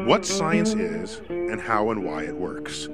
what science is and how and why it works.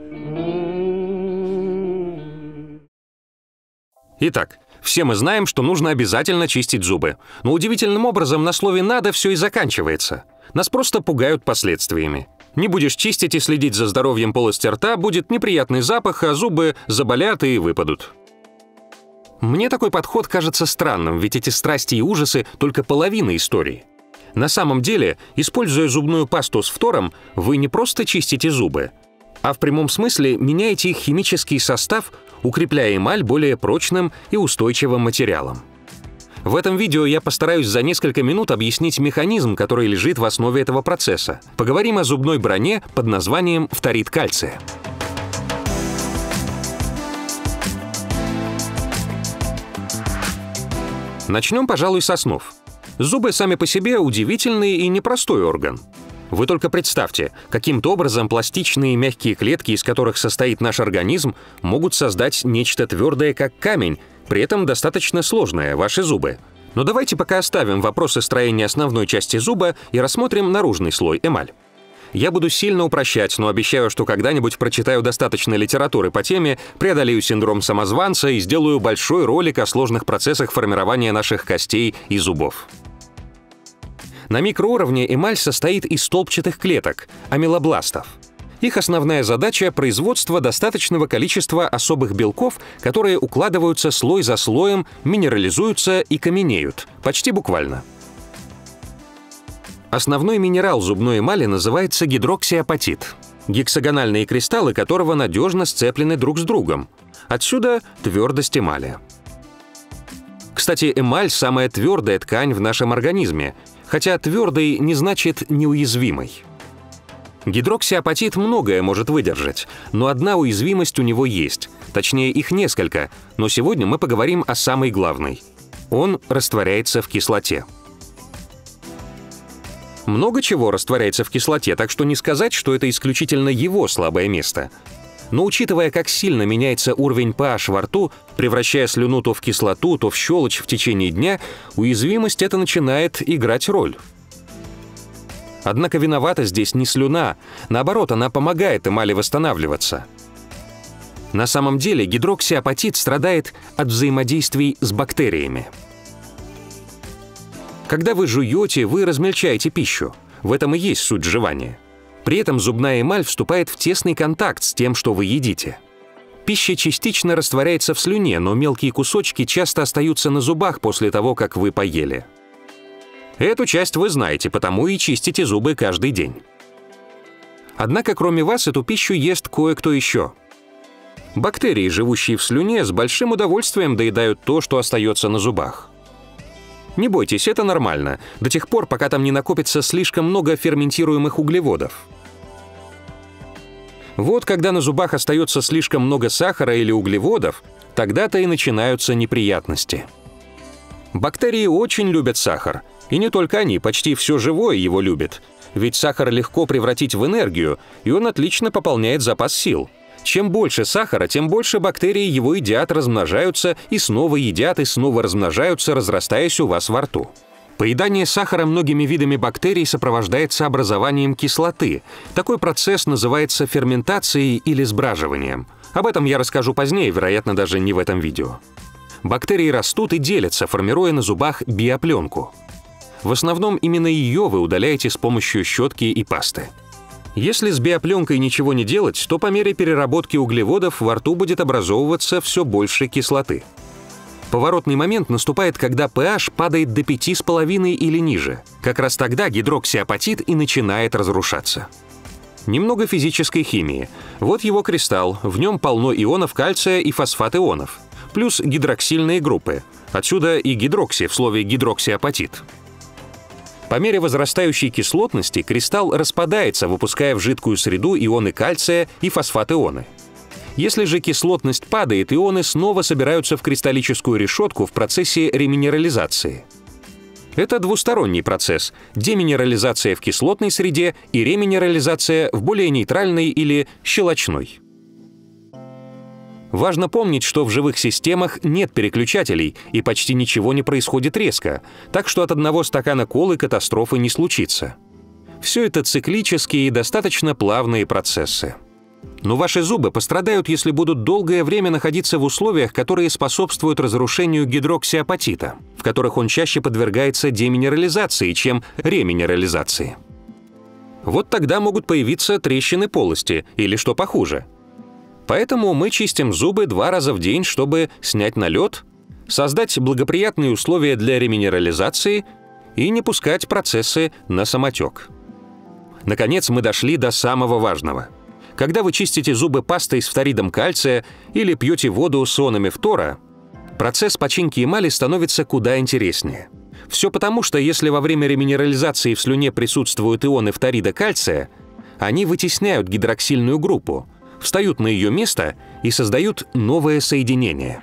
Итак, все мы знаем, что нужно обязательно чистить зубы. Но удивительным образом на слове «надо» все и заканчивается. Нас просто пугают последствиями. Не будешь чистить и следить за здоровьем полости рта, будет неприятный запах, а зубы заболят и выпадут. Мне такой подход кажется странным, ведь эти страсти и ужасы — только половина истории. На самом деле, используя зубную пасту с фтором, вы не просто чистите зубы, а в прямом смысле меняете их химический состав, укрепляя эмаль более прочным и устойчивым материалом. В этом видео я постараюсь за несколько минут объяснить механизм, который лежит в основе этого процесса. Поговорим о зубной броне под названием фторид кальция. Начнем, пожалуй, с основ. Зубы сами по себе удивительный и непростой орган. Вы только представьте, каким-то образом пластичные мягкие клетки, из которых состоит наш организм, могут создать нечто твердое, как камень, при этом достаточно сложное — ваши зубы. Но давайте пока оставим вопросы строения основной части зуба и рассмотрим наружный слой — эмаль. Я буду сильно упрощать, но обещаю, что когда-нибудь прочитаю достаточно литературы по теме, преодолею синдром самозванца и сделаю большой ролик о сложных процессах формирования наших костей и зубов. На микроуровне эмаль состоит из столбчатых клеток — амилобластов. Их основная задача — производство достаточного количества особых белков, которые укладываются слой за слоем, минерализуются и каменеют, почти буквально. Основной минерал зубной эмали называется гидроксиапатит, гексагональные кристаллы которого надежно сцеплены друг с другом. Отсюда твердость эмали. Кстати, эмаль — самая твердая ткань в нашем организме, хотя твердый не значит неуязвимый. Гидроксиапатит многое может выдержать, но одна уязвимость у него есть, точнее их несколько, но сегодня мы поговорим о самой главной. Он растворяется в кислоте. Много чего растворяется в кислоте, так что не сказать, что это исключительно его слабое место. Но учитывая, как сильно меняется уровень pH во рту, превращая слюну то в кислоту, то в щелочь в течение дня, уязвимость эта начинает играть роль. Однако виновата здесь не слюна, наоборот, она помогает эмали восстанавливаться. На самом деле гидроксиапатит страдает от взаимодействий с бактериями. Когда вы жуете, вы размельчаете пищу. В этом и есть суть жевания. При этом зубная эмаль вступает в тесный контакт с тем, что вы едите. Пища частично растворяется в слюне, но мелкие кусочки часто остаются на зубах после того, как вы поели. Эту часть вы знаете, потому и чистите зубы каждый день. Однако, кроме вас, эту пищу ест кое-кто еще. Бактерии, живущие в слюне, с большим удовольствием доедают то, что остается на зубах. Не бойтесь, это нормально, до тех пор, пока там не накопится слишком много ферментируемых углеводов. Вот когда на зубах остается слишком много сахара или углеводов, тогда-то и начинаются неприятности. Бактерии очень любят сахар. И не только они, почти все живое его любит. Ведь сахар легко превратить в энергию, и он отлично пополняет запас сил. Чем больше сахара, тем больше бактерии его едят, размножаются и снова размножаются, разрастаясь у вас во рту. Поедание сахара многими видами бактерий сопровождается образованием кислоты. Такой процесс называется ферментацией или сбраживанием. Об этом я расскажу позднее, вероятно, даже не в этом видео. Бактерии растут и делятся, формируя на зубах биопленку. В основном именно ее вы удаляете с помощью щетки и пасты. Если с биопленкой ничего не делать, то по мере переработки углеводов во рту будет образовываться все больше кислоты. Поворотный момент наступает, когда pH падает до 5,5 или ниже. Как раз тогда гидроксиапатит и начинает разрушаться. Немного физической химии. Вот его кристалл, в нем полно ионов кальция и фосфат ионов. Плюс гидроксильные группы. Отсюда и гидрокси в слове гидроксиапатит. По мере возрастающей кислотности кристалл распадается, выпуская в жидкую среду ионы кальция и фосфат-ионы. Если же кислотность падает, ионы снова собираются в кристаллическую решетку в процессе реминерализации. Это двусторонний процесс – деминерализация в кислотной среде и реминерализация в более нейтральной или щелочной. Важно помнить, что в живых системах нет переключателей и почти ничего не происходит резко, так что от одного стакана колы катастрофы не случится. Все это циклические и достаточно плавные процессы. Но ваши зубы пострадают, если будут долгое время находиться в условиях, которые способствуют разрушению гидроксиапатита, в которых он чаще подвергается деминерализации, чем реминерализации. Вот тогда могут появиться трещины полости или что похуже. Поэтому мы чистим зубы 2 раза в день, чтобы снять налет, создать благоприятные условия для реминерализации и не пускать процессы на самотек. Наконец, мы дошли до самого важного. Когда вы чистите зубы пастой с фторидом кальция или пьете воду с ионами фтора, процесс починки эмали становится куда интереснее. Все потому, что если во время реминерализации в слюне присутствуют ионы фторида кальция, они вытесняют гидроксильную группу, встают на ее место и создают новое соединение.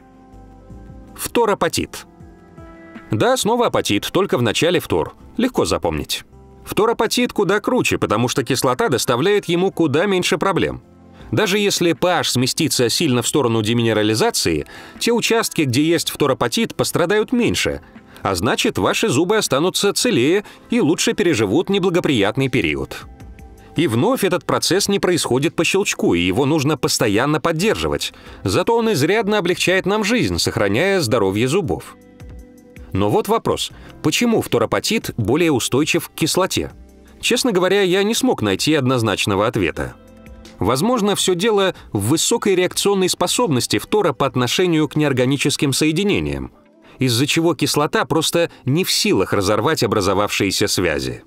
Фторапатит. Да, снова апатит, только в начале фтор. Легко запомнить. Фторапатит куда круче, потому что кислота доставляет ему куда меньше проблем. Даже если pH сместится сильно в сторону деминерализации, те участки, где есть фторапатит, пострадают меньше, а значит, ваши зубы останутся целее и лучше переживут неблагоприятный период. И вновь этот процесс не происходит по щелчку, и его нужно постоянно поддерживать. Зато он изрядно облегчает нам жизнь, сохраняя здоровье зубов. Но вот вопрос, почему фторапатит более устойчив к кислоте? Честно говоря, я не смог найти однозначного ответа. Возможно, все дело в высокой реакционной способности фтора по отношению к неорганическим соединениям, из-за чего кислота просто не в силах разорвать образовавшиеся связи.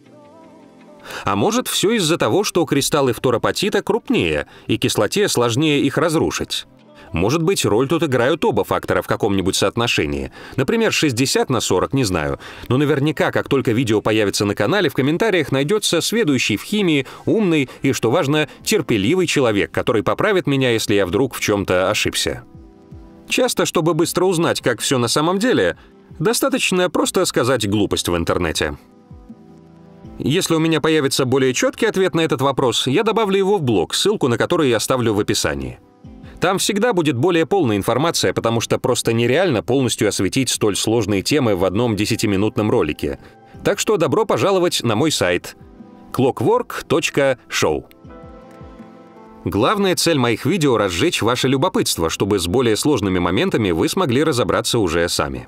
А может, все из-за того, что кристаллы фторапатита крупнее, и кислоте сложнее их разрушить. Может быть, роль тут играют оба фактора в каком-нибудь соотношении. Например, 60/40, не знаю. Но наверняка, как только видео появится на канале, в комментариях найдется сведущий в химии, умный и, что важно, терпеливый человек, который поправит меня, если я вдруг в чем-то ошибся. Часто, чтобы быстро узнать, как все на самом деле, достаточно просто сказать глупость в интернете. Если у меня появится более четкий ответ на этот вопрос, я добавлю его в блог, ссылку на который я оставлю в описании. Там всегда будет более полная информация, потому что просто нереально полностью осветить столь сложные темы в одном 10-минутном ролике. Так что добро пожаловать на мой сайт clockwork.show. Главная цель моих видео — разжечь ваше любопытство, чтобы с более сложными моментами вы смогли разобраться уже сами.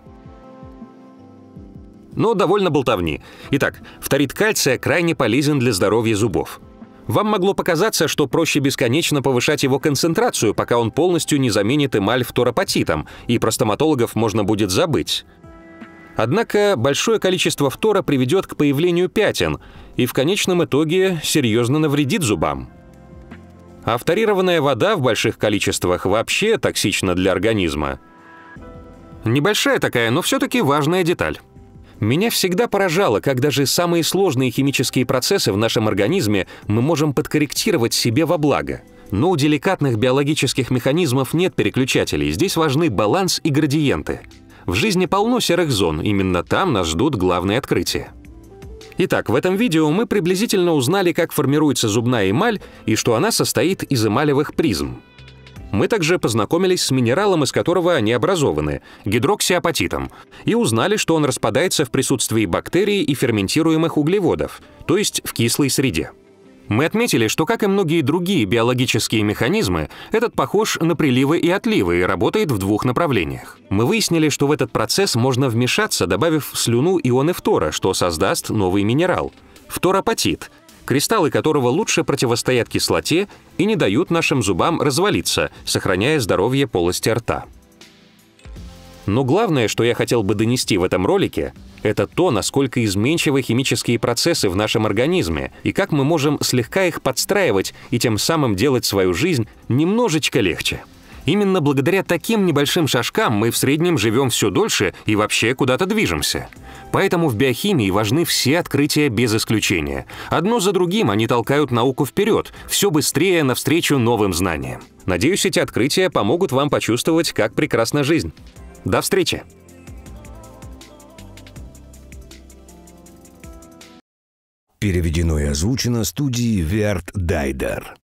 Но довольно болтовни. Итак, фторид кальция крайне полезен для здоровья зубов. Вам могло показаться, что проще бесконечно повышать его концентрацию, пока он полностью не заменит эмаль фторапатитом, и про стоматологов можно будет забыть. Однако большое количество фтора приведет к появлению пятен и в конечном итоге серьезно навредит зубам. А фторированная вода в больших количествах вообще токсична для организма. Небольшая такая, но все-таки важная деталь. Меня всегда поражало, как даже самые сложные химические процессы в нашем организме мы можем подкорректировать себе во благо. Но у деликатных биологических механизмов нет переключателей, здесь важны баланс и градиенты. В жизни полно серых зон, именно там нас ждут главные открытия. Итак, в этом видео мы приблизительно узнали, как формируется зубная эмаль и что она состоит из эмалевых призм. Мы также познакомились с минералом, из которого они образованы – гидроксиапатитом, и узнали, что он распадается в присутствии бактерий и ферментируемых углеводов, то есть в кислой среде. Мы отметили, что, как и многие другие биологические механизмы, этот похож на приливы и отливы и работает в двух направлениях. Мы выяснили, что в этот процесс можно вмешаться, добавив в слюну ионы фтора, что создаст новый минерал – фторапатит, кристаллы которого лучше противостоят кислоте и не дают нашим зубам развалиться, сохраняя здоровье полости рта. Но главное, что я хотел бы донести в этом ролике, это то, насколько изменчивы химические процессы в нашем организме и как мы можем слегка их подстраивать и тем самым делать свою жизнь немножечко легче. Именно благодаря таким небольшим шажкам мы в среднем живем все дольше и вообще куда-то движемся. Поэтому в биохимии важны все открытия без исключения. Одно за другим они толкают науку вперед, все быстрее навстречу новым знаниям. Надеюсь, эти открытия помогут вам почувствовать, как прекрасна жизнь. До встречи! Переведено и озвучено студией Верт Дайдер.